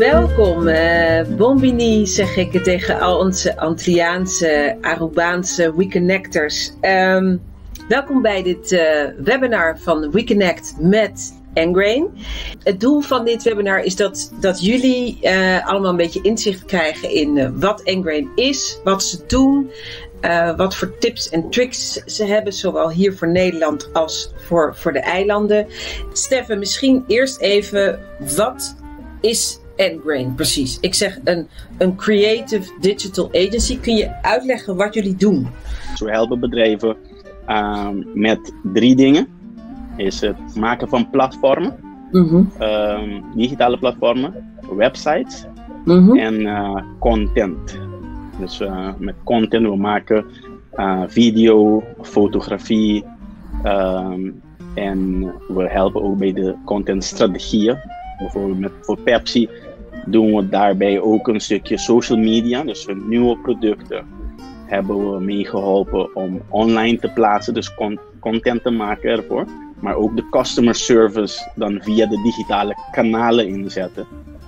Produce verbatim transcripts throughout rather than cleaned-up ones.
Welkom, uh, Bombini zeg ik tegen al onze Antilliaanse, Arubaanse WeConnectors. Um, welkom bij dit uh, webinar van WeConnect met Engrain. Het doel van dit webinar is dat, dat jullie uh, allemaal een beetje inzicht krijgen in uh, wat Engrain is, wat ze doen, uh, wat voor tips en tricks ze hebben, zowel hier voor Nederland als voor, voor de eilanden. Steffen, misschien eerst even, wat is Engrain precies? Ik zeg een, een creative digital agency. Kun je uitleggen wat jullie doen? We helpen bedrijven uh, met drie dingen. Is het maken van platformen, mm-hmm. uh, digitale platformen, websites mm-hmm. en uh, content. Dus uh, met content, we maken uh, video, fotografie uh, en we helpen ook bij de contentstrategieën. Bijvoorbeeld met, voor Pepsi doen we daarbij ook een stukje social media, dus voor nieuwe producten hebben we meegeholpen om online te plaatsen, dus con- content te maken ervoor. Maar ook de customer service dan via de digitale kanalen inzetten.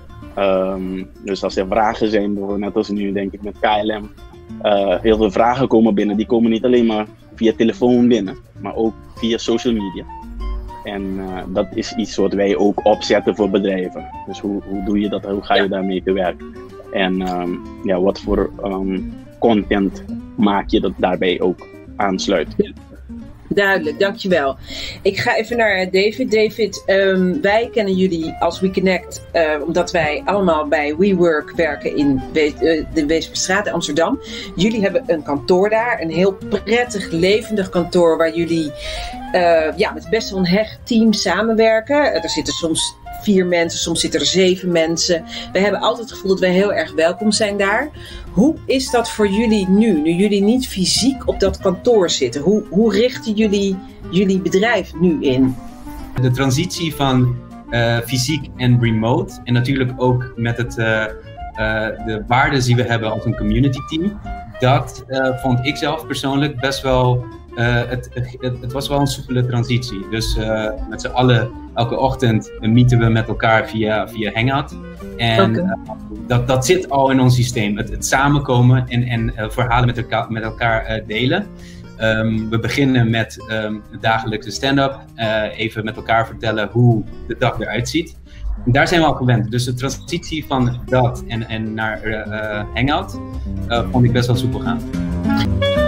Um, dus als er vragen zijn, bijvoorbeeld net als nu denk ik met K L M, uh, heel veel vragen komen binnen. Die komen niet alleen maar via telefoon binnen, maar ook via social media. En uh, dat is iets wat wij ook opzetten voor bedrijven. Dus hoe, hoe doe je dat, hoe ga je daarmee te werk? En um, ja, wat voor um, content maak je dat daarbij ook aansluit? Duidelijk, dankjewel. Ik ga even naar David. David, um, wij kennen jullie als WeConnect uh, omdat wij allemaal bij WeWork werken in We- uh, de Weesperstraat in Amsterdam. Jullie hebben een kantoor daar, een heel prettig, levendig kantoor waar jullie uh, ja, met best wel een hecht team samenwerken. Uh, er zitten soms vier mensen, soms zitten er zeven mensen. We hebben altijd het gevoel dat wij heel erg welkom zijn daar. Hoe is dat voor jullie nu, nu jullie niet fysiek op dat kantoor zitten? Hoe, hoe richten jullie jullie bedrijf nu in? De transitie van uh, fysiek en remote en natuurlijk ook met het, uh, uh, de waarden die we hebben als een community team, dat uh, vond ik zelf persoonlijk best wel, uh, het, het, het was wel een soepele transitie. Dus uh, met z'n allen elke ochtend meeten we met elkaar via, via Hangout. En okay. uh, dat, dat zit al in ons systeem, het, het samenkomen en, en uh, verhalen met elkaar, met elkaar uh, delen. Um, we beginnen met um, de dagelijkse stand-up, uh, even met elkaar vertellen hoe de dag eruit ziet. En daar zijn we al gewend, dus de transitie van dat en, en naar uh, uh, Hangout uh, vond ik best wel soepel gaan.